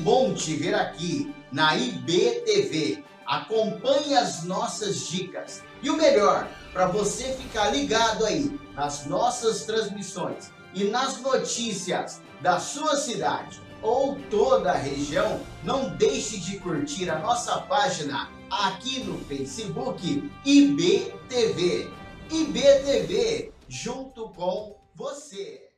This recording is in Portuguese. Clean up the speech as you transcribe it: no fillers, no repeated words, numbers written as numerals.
bom te ver aqui na IBTV. Acompanhe as nossas dicas. E o melhor, para você ficar ligado aí nas nossas transmissões e nas notícias da sua cidade ou toda a região, não deixe de curtir a nossa página aqui no Facebook IBTV. IBTV, junto com você.